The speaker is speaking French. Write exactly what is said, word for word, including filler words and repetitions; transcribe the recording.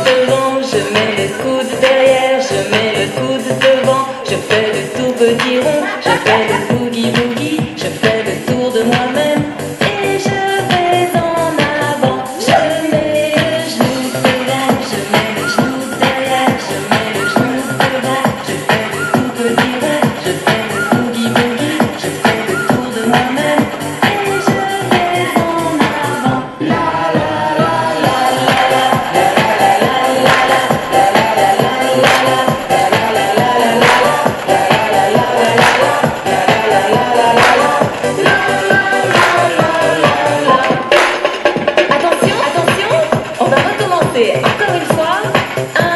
devant, je mets le coude derrière, je mets le coude devant, je fais le tout petit rond, je fais le boogie boogie, je fais le tour de moi-même et je vais en avant. Je mets le genou devant, je mets le genou derrière, je mets le genou devant, je fais le tout petit rond, je fais le boogie boogie, je fais le tour de moi-même et je vais en avant. La la la la la la Attention, attention, on va recommencer encore une fois.